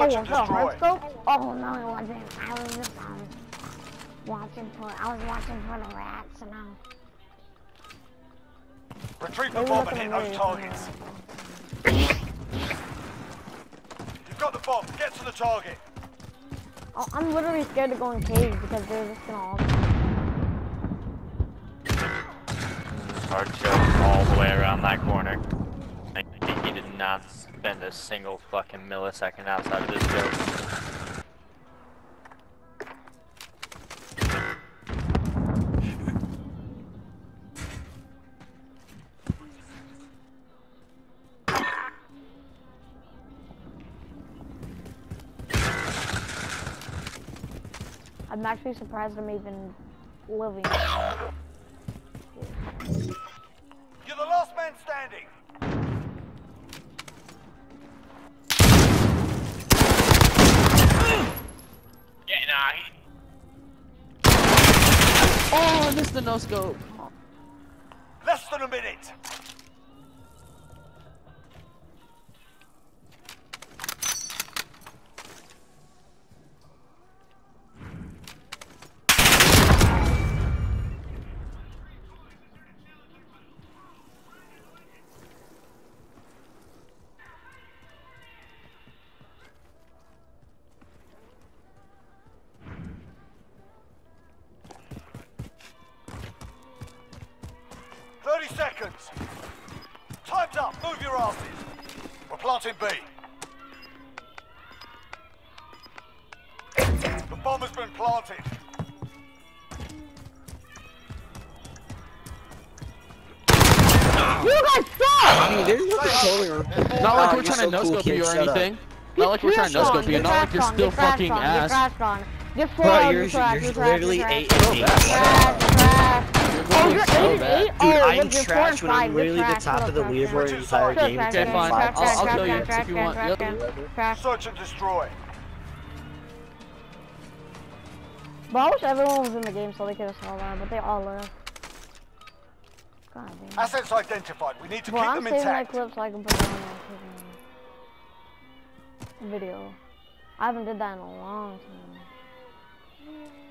Search and destroy. Oh no, it wasn't. I was just watching for the rats and Retrieve the bomb and hit those targets. You've got the bomb. Get to the target. Oh, I'm literally scared to go in caves because they're just gonna all. Hard choke all the way around that corner. I think he did not spend a single fucking millisecond outside of this choke. I'm actually surprised I'm even living. You're the last man standing. Yeah, nah. Oh, I missed the no scope. Less than a minute. Seconds. Time's up. Move your asses. We're planting B. The bomb has been planted. You guys suck! I mean, there's no controlling. Not like we're trying to no-scope you or anything. Not like we're trying to no-scope you. Not like you're still fucking ass. Bro, you're literally 8 and 8. Oh, you're 8 and 8? Dude, I'm trash when I'm literally the top of the leaderboard the entire game. Okay, fine. I'll kill you if you want. Yep. Search and destroy. But I wish everyone was in the game so they could have saw that, but they all left. God damn. Assets identified. We need to keep I'm them saving my intact. clip so I can put it on my video. I haven't did that in a long time.